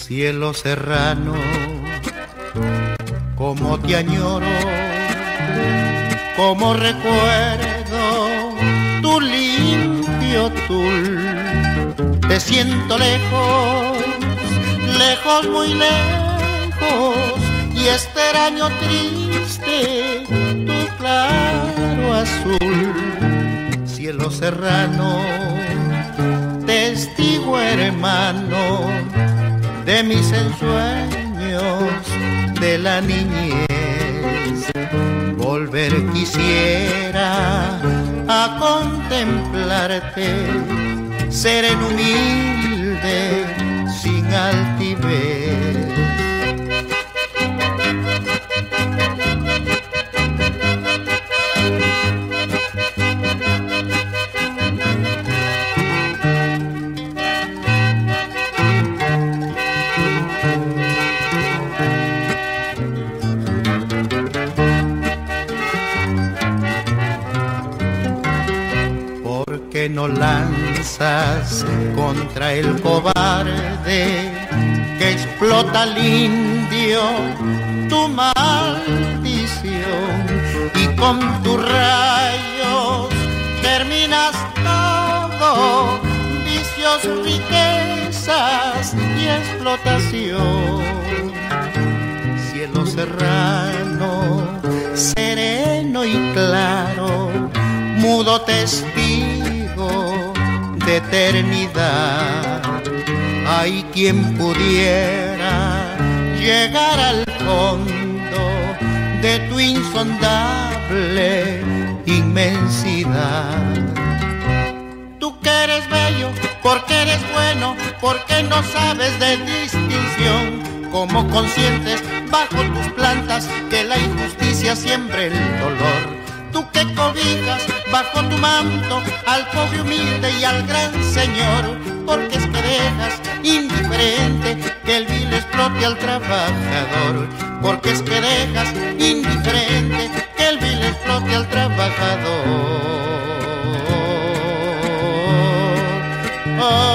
Cielo serrano, como te añoro, como recuerdo tu limpio tul. Te siento lejos, lejos, muy lejos, y extraño triste tu claro azul. Cielo serrano, testigo hermano de mis ensueños de la niñez. Volver quisiera a contemplarte, sereno humilde, sin altivez. Que no lanzas contra el cobarde que explota al indio tu maldición, y con tus rayos terminas todo, vicios, riquezas y explotación. Cielo serrano, sereno y claro, mudo testigo de eternidad. Hay quien pudiera llegar al fondo de tu insondable inmensidad. Tú que eres bello, porque eres bueno, porque no sabes de distinción, como consientes bajo tus plantas que la injusticia siembre el dolor. Tú que cobijas bajo tu manto al pobre humilde y al gran señor, porque es que dejas indiferente que el vil explote al trabajador, porque es que dejas indiferente que el vil explote al trabajador.